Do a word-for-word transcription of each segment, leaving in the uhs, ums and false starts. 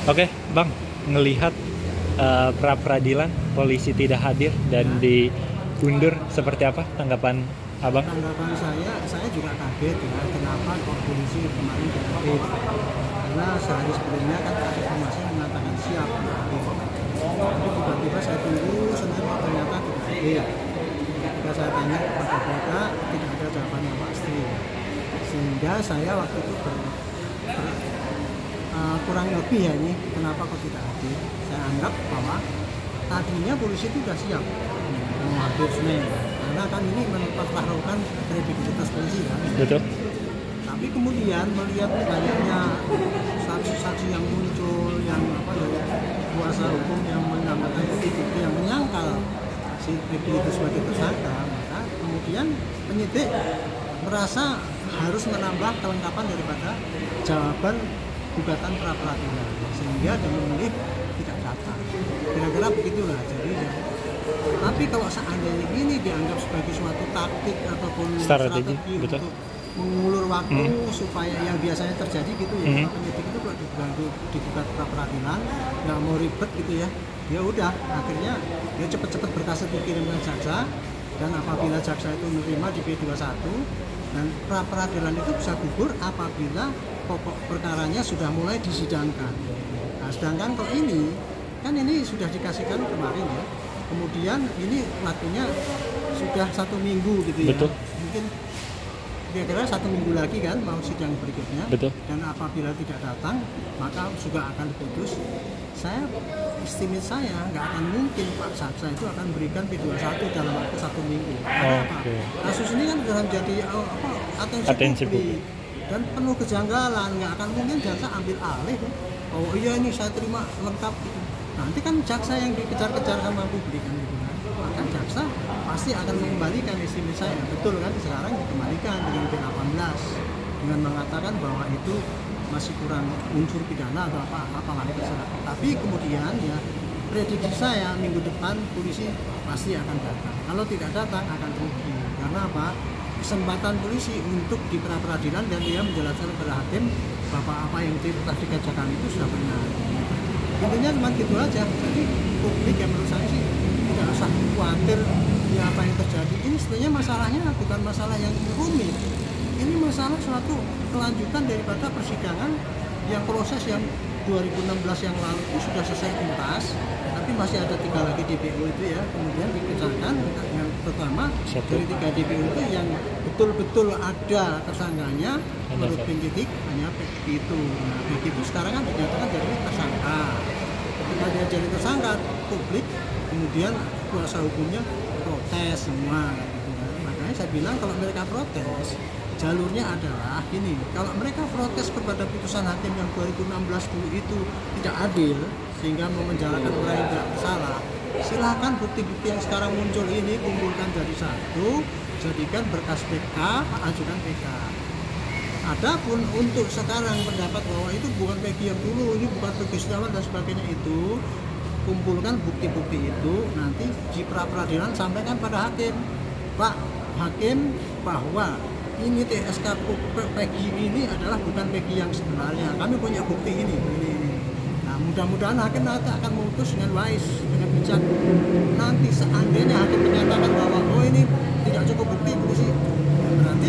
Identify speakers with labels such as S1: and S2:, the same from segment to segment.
S1: Oke, Bang, ngelihat uh, pra peradilan polisi tidak hadir dan diundur seperti apa tanggapan Abang?
S2: Tanggapan saya, saya juga kaget ya, kenapa kok polisi kemarin tidak hadir. Karena sehari sebelumnya kan ada informasi yang mengatakan siap hadir. Tapi tiba-tiba saya tunggu, Senin ternyata tidak hadir. Ketika saya tanya kepada mereka, tidak ada jawaban yang pasti. Sehingga saya waktu itu ber, ber, uh, kurang lebih ya ini, kenapa kok tidak hadir. Saya anggap bahwa tadinya polisi itu sudah siap mau hadir Senin. Karena kan ini mempertaruhkan kredibilitas polisi kan.
S1: Betul.
S2: Tapi kemudian melihat banyaknya saksi-saksi yang muncul, yang apa ya, kuasa hukum yang menambahkan bukti-bukti yang menyangkal si Peggy itu sebagai tersangka, maka kemudian penyidik merasa harus menambah kelengkapan daripada jawaban gugatan pra peradilan, sehingga dia memilih tidak datang. Kira-kira begitulah. Jadi ya, tapi kalau seandainya ini dianggap sebagai suatu taktik ataupun
S1: strategi,
S2: strategi
S1: betul,
S2: untuk mengulur waktu
S1: hmm. supaya
S2: yang biasanya terjadi gitu ya, hmm. penyidik itu kalau diganggu digugat pra peradilan nggak mau ribet gitu ya, ya udah akhirnya dia cepet-cepet berkas itu kirimkan jaksa, dan apabila jaksa itu menerima di P dua puluh satu dan pra peradilan itu bisa gugur apabila pokok perkaranya sudah mulai disidangkan. Nah, sedangkan kalau ini kan ini sudah dikasihkan kemarin ya, kemudian ini waktunya sudah satu minggu gitu ya.
S1: Betul.
S2: Mungkin kira-kira satu minggu lagi kan mau sidang berikutnya.
S1: Betul.
S2: Dan apabila tidak datang maka juga akan diputus. Saya estimate saya nggak akan mungkin Pak Jaksa itu akan berikan P dua puluh satu dalam waktu satu minggu. Karena
S1: okay.
S2: apa? Kasus ini kan sudah menjadi oh, apa, atensi,
S1: atensi
S2: publik dan penuh kejanggalan. Nggak akan mungkin jaksa ambil alih. Oh iya ini saya terima lengkap gitu. Nanti kan jaksa yang dikejar-kejar sama publik kan gitu kan. Maka jaksa pasti akan mengembalikan estimasi saya. Betul kan, sekarang dikembalikan dengan P delapan belas dengan mengatakan bahwa itu masih kurang unsur pidana atau apa apalah terserah. Tapi kemudian ya prediksi saya minggu depan polisi pasti akan datang. Kalau tidak datang akan rugi. Karena apa? Kesempatan polisi untuk di pra peradilan dan dia menjelaskan kepada hakim bahwa apa yang telah dikerjakan itu sudah benar. Intinya cuma gitu aja. Jadi publik yang menurut saya sih tidak usah khawatir ya apa yang terjadi. Ini sebenarnya masalahnya bukan masalah yang rumit. Ini masalah suatu kelanjutan daripada persidangan yang proses yang dua ribu enam belas yang lalu itu sudah selesai tuntas, tapi masih ada tiga lagi D P O itu ya. Kemudian dikejarkan yang pertama dari tiga D P O itu yang betul-betul ada tersangkanya menurut penyidik hanya Peggy itu. Nah, Peggy itu sekarang kan dinyatakan jadi tersangka. Ketika dia jadi tersangka, publik kemudian kuasa hukumnya protes semua gitu kan. Makanya saya bilang kalau mereka protes, jalurnya adalah gini, kalau mereka protes kepada putusan hakim yang dua ribu enam belas dulu itu tidak adil sehingga memenjarakan orang yang tidak bersalah, silakan bukti-bukti yang sekarang muncul ini kumpulkan jadi satu, jadikan berkas P K, ajukan P K. Adapun untuk sekarang pendapat bahwa itu bukan Peggy yang dulu, ini bukan Peggy Setiawan dan sebagainya, itu kumpulkan bukti-bukti itu nanti di pra peradilan sampaikan pada hakim, Pak Hakim, bahwa ini T S K Peggy ini adalah bukan Peggy yang sebenarnya, kami punya bukti ini, ini, ini. Nah mudah-mudahan hakim nanti akan memutus dengan wise, dengan bijak. Nanti seandainya hakim menyatakan bahwa oh ini tidak cukup bukti polisi, ya berarti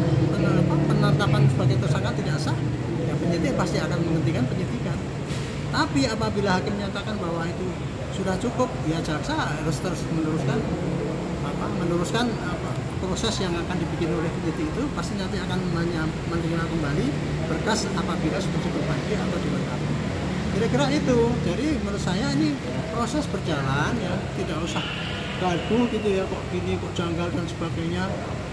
S2: penetapan sebagai tersangka tidak sah, ya penyidik pasti akan menghentikan penyidikan. Tapi apabila hakim menyatakan bahwa itu sudah cukup, ya jaksa harus terus meneruskan apa, meneruskan apa, proses yang akan dibikin oleh penyidik itu pasti nanti akan menerima kembali berkas apabila sudah diperbaiki atau dilengkapi. Kira-kira itu. Jadi menurut saya ini proses berjalan ya, tidak usah gaduh gitu ya, kok gini, kok janggal dan sebagainya.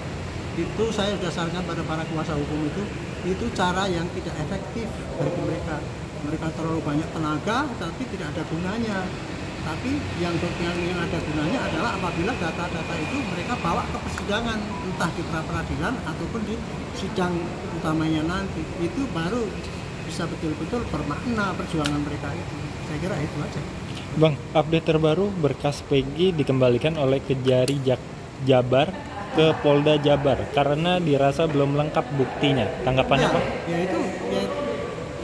S2: Itu saya sudah sarankan pada para kuasa hukum itu, itu cara yang tidak efektif bagi mereka. Mereka terlalu banyak tenaga tapi tidak ada gunanya. Tapi yang, yang, yang ada gunanya adalah apabila data-data itu mereka bawa ke persidangan, entah di pra peradilan ataupun di sidang utamanya nanti, itu baru bisa betul-betul bermakna perjuangan mereka itu. Saya kira itu aja.
S1: Bang, update terbaru berkas Peggy dikembalikan oleh Kejari Jak Jabar ke Polda Jabar karena dirasa belum lengkap buktinya. Tanggapannya
S2: ya,
S1: Pak?
S2: Ya itu ya,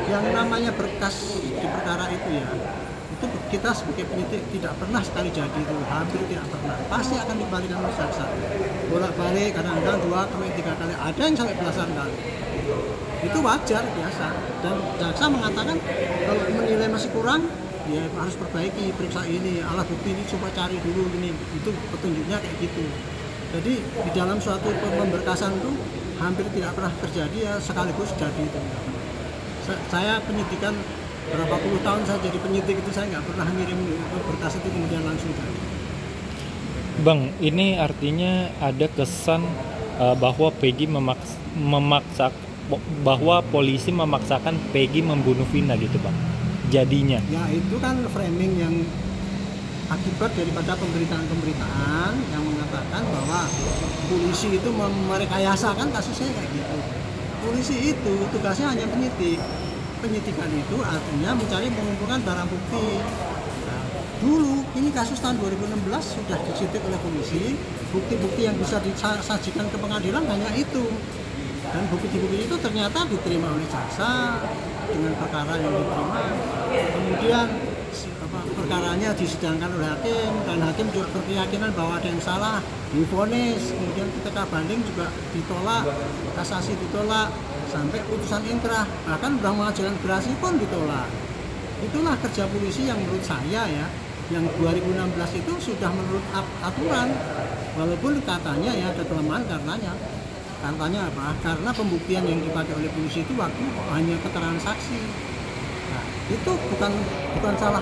S2: yang namanya berkas di perkara itu ya, itu kita sebagai penyidik tidak pernah sekali jadi itu, hampir tidak pernah, pasti akan dikembalikan oleh jaksa, bolak-balik, kadang-kadang dua kali tiga kali, ada yang sampai belasan kali. Itu wajar biasa, dan jaksa mengatakan kalau menilai masih kurang ya harus perbaiki, periksa ini, alat bukti ini coba cari dulu ini, itu petunjuknya kayak gitu. Jadi di dalam suatu pemberkasan itu hampir tidak pernah terjadi ya sekaligus jadi itu. Saya penyidikan berapa puluh tahun saya jadi penyidik itu, saya nggak pernah ngirim berkas itu kemudian langsung jadi.
S1: Bang, ini artinya ada kesan uh, bahwa Peggy memaksa, memaksa bahwa polisi memaksakan Peggy membunuh Vina gitu, Bang. Jadinya. Ya
S2: itu kan framing yang akibat daripada pemberitaan-pemberitaan yang mengatakan bahwa polisi itu merekayasa, kan kasusnya kayak gitu. Polisi itu tugasnya hanya penyidik. Penyidikan itu artinya mencari mengumpulkan barang bukti. Nah, dulu ini kasus tahun dua ribu enam belas sudah disidik oleh polisi, bukti-bukti yang bisa disajikan ke pengadilan hanya itu. Dan bukti-bukti itu ternyata diterima oleh jaksa dengan perkara yang diterima. Kemudian apa, perkaranya disidangkan oleh hakim, dan hakim juga berkeyakinan bahwa ada yang salah, divonis. Kemudian ketika banding juga ditolak, kasasi ditolak, sampai putusan inkrah, bahkan sudah mengajukan gerasi pun ditolak. Itulah kerja polisi yang menurut saya ya, yang dua ribu enam belas itu sudah menurut aturan, walaupun katanya ya ada kelemahan karenanya. Katanya apa? Karena pembuktian yang dipakai oleh polisi itu waktu hanya keterangan saksi. Nah, itu bukan bukan salah.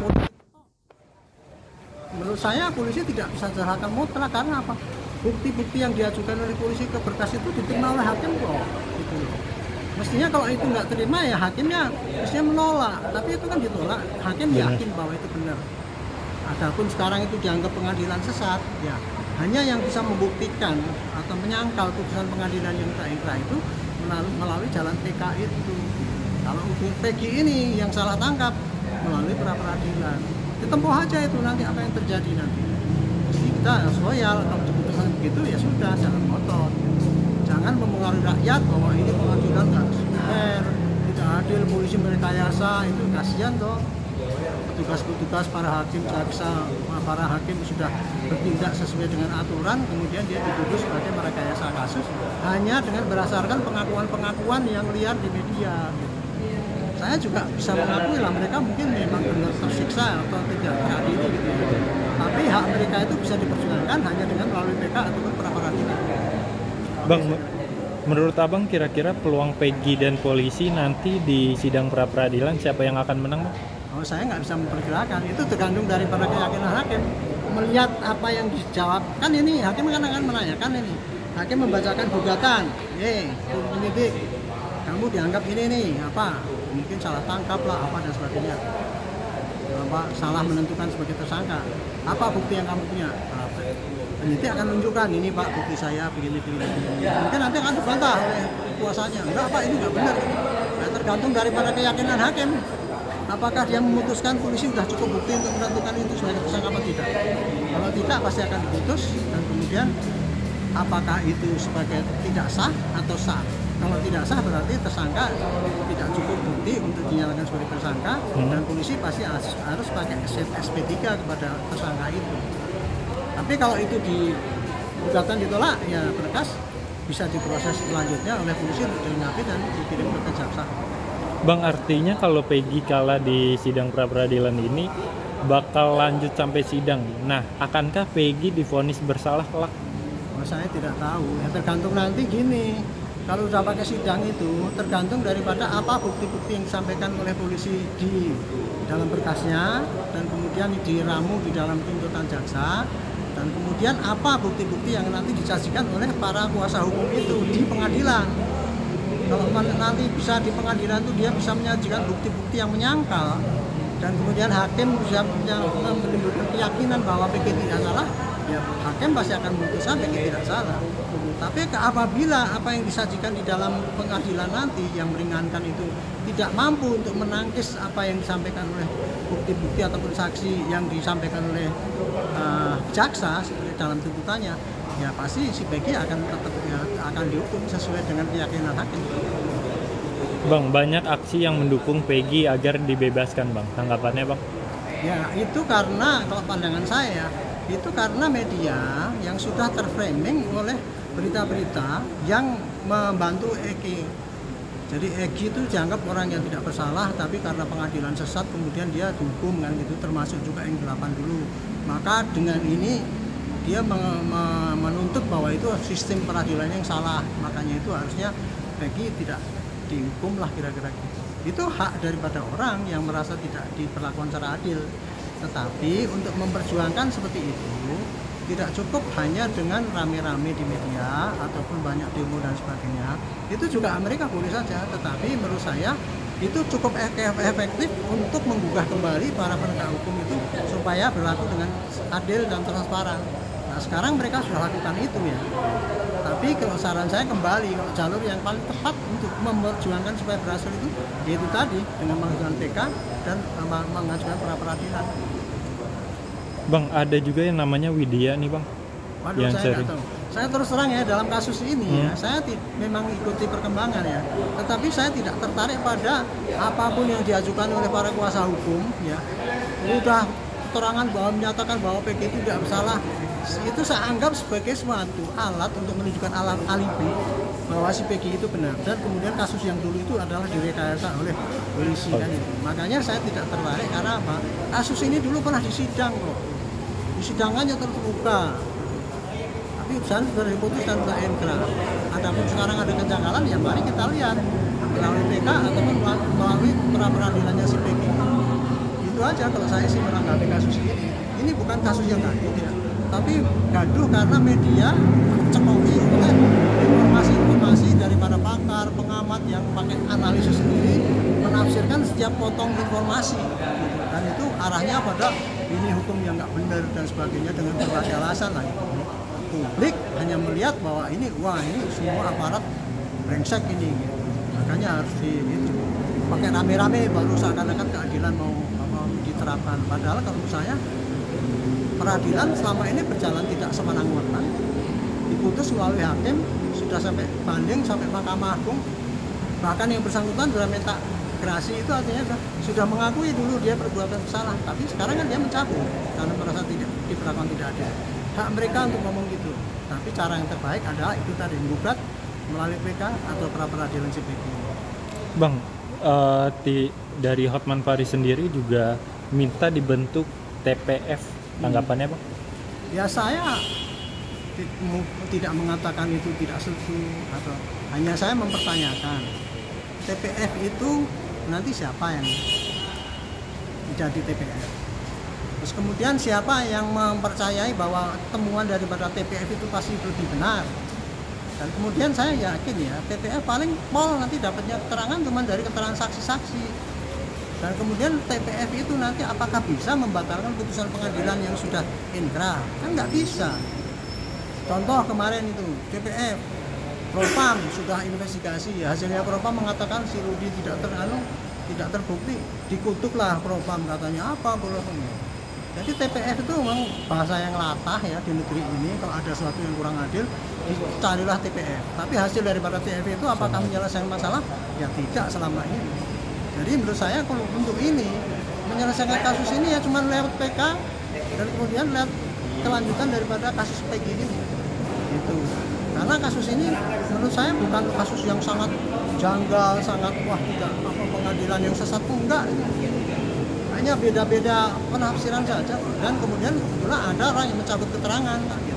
S2: Menurut saya polisi tidak bisa salahkan mutlak, karena apa? Bukti-bukti yang diajukan oleh polisi ke berkas itu diterima oleh hakim kok. Gitu loh. Mestinya kalau itu nggak terima ya hakimnya mestinya menolak. Tapi itu kan ditolak, hakim yakin bahwa itu benar. Adapun sekarang itu dianggap pengadilan sesat, ya hanya yang bisa membuktikan atau menyangkal putusan pengadilan yang inkrah itu melalui jalan P K itu. Kalau Peggy ini yang salah tangkap melalui pra peradilan, ditempuh aja itu nanti apa yang terjadi nanti. Mesti kita loyal, kalau putusan begitu ya sudah, jangan ngotot. Jangan mempengaruhi rakyat bahwa ini pengadilan nggak fair, tidak adil, polisi merekayasa, itu kasihan toh. Petugas-petugas para hakim jaksa, para hakim sudah bertindak sesuai dengan aturan, kemudian dia dituduh sebagai merekayasa kasus hanya dengan berdasarkan pengakuan-pengakuan yang liar di media. Saya juga bisa mengakui lah mereka mungkin memang benar tersiksa atau tidak teradili gitu ya. Tapi hak mereka itu bisa diperjuangkan hanya dengan melalui P K ataupun pra peradilan.
S1: Bang, menurut Abang kira-kira peluang Peggy dan polisi nanti di sidang pra peradilan siapa yang akan menang, Bang?
S2: Oh, saya nggak bisa memperkirakan, itu tergantung daripada keyakinan hakim melihat apa yang dijawab. Kan ini hakim kan akan menanyakan ini, hakim membacakan gugatan, eh penyidik kamu dianggap ini nih apa, mungkin salah tangkap lah apa dan sebagainya, apa salah menentukan sebagai tersangka, apa bukti yang kamu punya. Nah, penyidik akan menunjukkan ini pak bukti saya begini begini, mungkin nanti akan dibantah oleh kuasanya, enggak pak ini nggak benar. Nah, tergantung daripada keyakinan hakim. Apakah dia memutuskan polisi sudah cukup bukti untuk menentukan itu sebagai tersangka atau tidak? Kalau tidak pasti akan diputus, dan kemudian apakah itu sebagai tidak sah atau sah? Kalau tidak sah berarti tersangka tidak cukup bukti untuk dinyatakan sebagai tersangka, hmm. dan polisi pasti harus pakai S P tiga kepada tersangka itu. Tapi kalau itu di gugatan ditolak, ya berkas bisa diproses selanjutnya oleh polisi untuk dilengkapi dan dikirim ke jaksa.
S1: Bang, artinya kalau Peggy kalah di sidang pra peradilan ini bakal lanjut sampai sidang. Nah, akankah Peggy divonis bersalah kelak?
S2: Oh, saya tidak tahu. Ya tergantung nanti gini. Kalau udah pakai sidang itu tergantung daripada apa bukti-bukti yang disampaikan oleh polisi di dalam berkasnya, dan kemudian diramu di dalam tuntutan jaksa, dan kemudian apa bukti-bukti yang nanti disajikan oleh para kuasa hukum itu di pengadilan. Kalau nanti bisa di pengadilan itu dia bisa menyajikan bukti-bukti yang menyangkal, dan kemudian hakim bisa menimbulkan keyakinan bahwa Peggy tidak salah, ya hakim pasti akan memutuskan Peggy tidak salah. Tapi apabila apa yang disajikan di dalam pengadilan nanti yang meringankan itu tidak mampu untuk menangkis apa yang disampaikan oleh bukti-bukti ataupun saksi yang disampaikan oleh uh, jaksa seperti dalam tuntutannya, ya pasti si Peggy akan tetap ya, akan dihukum sesuai dengan keyakinan hakim.
S1: Bang, banyak aksi yang mendukung Peggy agar dibebaskan, Bang. Tanggapannya, Bang?
S2: Ya itu karena kalau pandangan saya itu karena media yang sudah terframing oleh berita-berita yang membantu Eki. Jadi Eki itu dianggap orang yang tidak bersalah, tapi karena pengadilan sesat kemudian dia dihukum kan gitu, termasuk juga yang delapan dulu. Maka dengan ini dia menuntut bahwa itu sistem peradilannya yang salah, makanya itu harusnya Peggy tidak dihukum lah kira-kira gitu. Itu hak daripada orang yang merasa tidak diperlakukan secara adil. Tetapi untuk memperjuangkan seperti itu tidak cukup hanya dengan rame-rame di media ataupun banyak demo dan sebagainya. Itu juga Amerika boleh saja, tetapi menurut saya itu cukup efektif untuk menggugah kembali para penegak hukum itu supaya berlaku dengan adil dan transparan. Nah sekarang mereka sudah lakukan itu ya. Tapi kalau saran saya kembali, kalau jalur yang paling tepat untuk memperjuangkan supaya berhasil itu yaitu tadi dengan mengajukan P K dan mengajukan pra peradilan.
S1: Bang, ada juga yang namanya Widya nih, Bang.
S2: Waduh,
S1: yang
S2: saya
S1: sering.
S2: Tahu. Saya terus terang ya dalam kasus ini
S1: hmm.
S2: ya, saya memang ikuti perkembangan ya. Tetapi saya tidak tertarik pada apapun yang diajukan oleh para kuasa hukum ya. Sudah keterangan bahwa menyatakan bahwa P G itu tidak bersalah, itu saya anggap sebagai suatu alat untuk menunjukkan alat alibi bahwa si Peggy itu benar, dan kemudian kasus yang dulu itu adalah direkayasa oleh polisi kan itu. Makanya saya tidak tertarik karena apa? Kasus ini dulu pernah disidang kok, disidangannya terbuka, tapi urusan sudah diputus dan sudah inkrah. Adapun sekarang ada kejanggalan, ya mari kita lihat melalui P K ataupun melalui pra peradilannya si Peggy. Itu aja kalau saya sih menanggapi kasus ini. Ini bukan kasus yang gaduh ya, tapi gaduh karena media tercekoki oleh informasi-informasi dari para pakar, pengamat yang pakai analisis sendiri menafsirkan setiap potong informasi gitu. Dan itu arahnya pada ini hukum yang nggak benar dan sebagainya dengan berbagai alasan lah gitu. Publik hanya melihat bahwa ini wah ini semua aparat brengsek ini gitu. Makanya harus di gitu, pakai rame-rame baru seakan-akan keadilan mau diterapkan. Padahal kalau menurut saya peradilan selama ini berjalan tidak semenang-menang, diputus melalui hakim, sudah sampai banding sampai Mahkamah Agung, bahkan yang bersangkutan sudah minta gerasi, itu artinya sudah, sudah mengakui dulu dia perbuatan bersalah, tapi sekarang kan dia mencabut karena merasa tidak diperlakukan tidak adil. Hak mereka untuk ngomong gitu, tapi cara yang terbaik adalah itu tadi, menggugat melalui P K atau pra peradilan C P K.
S1: Bang, uh, di, dari Hotman Paris sendiri juga minta dibentuk T P F, tanggapannya Bang?
S2: Ya saya tidak mengatakan itu tidak setuju, atau hanya saya mempertanyakan T P F itu nanti siapa yang menjadi T P F, terus kemudian siapa yang mempercayai bahwa temuan daripada T P F itu pasti lebih benar. Dan kemudian saya yakin ya T P F paling pol nanti dapatnya keterangan cuma dari keterangan saksi-saksi. Dan kemudian T P F itu nanti apakah bisa membatalkan putusan pengadilan yang sudah inkrah? Kan nggak bisa. Contoh kemarin itu T P F, Propam sudah investigasi, hasilnya Propam mengatakan si Rudi tidak teranu, tidak terbukti, dikutuklah Propam, katanya apa bohongnya. Jadi T P F itu memang bahasa yang latah ya di negeri ini. Kalau ada sesuatu yang kurang adil, dicarilah T P F. Tapi hasil daripada T P F itu apakah menyelesaikan masalah? Ya tidak selama ini. Jadi menurut saya kalau untuk ini menyelesaikan kasus ini ya cuma lewat P K dan kemudian lihat kelanjutan daripada kasus Peggy ini. Gitu. Karena kasus ini menurut saya bukan kasus yang sangat janggal, sangat wah tidak apa pengadilan yang sesat pun enggak. Hanya beda-beda penafsiran saja, dan kemudian kebetulan ada orang yang mencabut keterangan gitu.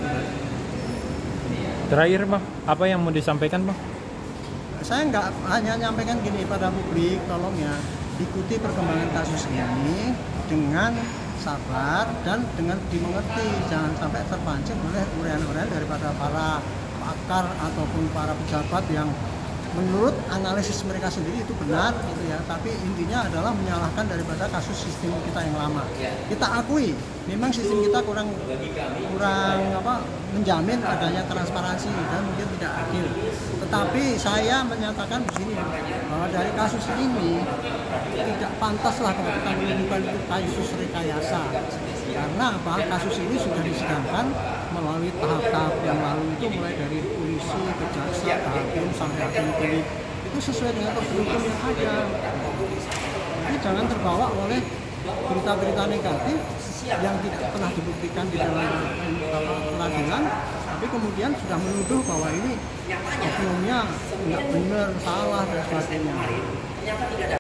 S1: Terakhir Bang, apa yang mau disampaikan Bang?
S2: Saya nggak hanya nyampaikan gini pada publik, tolong ya ikuti perkembangan kasus ini dengan sabar dan dengan dimengerti, jangan sampai terpancing oleh uraian-uraian daripada para pakar ataupun para pejabat yang menurut analisis mereka sendiri itu benar gitu ya, tapi intinya adalah menyalahkan daripada kasus sistem kita yang lama. Kita akui memang sistem kita kurang kurang apa menjamin adanya transparansi dan mungkin tidak adil. Tetapi saya menyatakan di sini bahwa dari kasus ini tidak pantaslah kalau kita menyebutkan itu kasus rekayasa. Karena apa? Kasus ini sudah disidangkan melalui tahap-tahap yang lalu, itu mulai dari polisi, kejaksaan, hakim sampai hakim pilih. Itu itu sesuai dengan prosedur hukum yang ada. Jadi jangan terbawa oleh berita-berita negatif yang tidak pernah dibuktikan di dalam pengadilan, tapi kemudian sudah menuduh bahwa ini oknumnya nggak benar, salah dan sebagainya.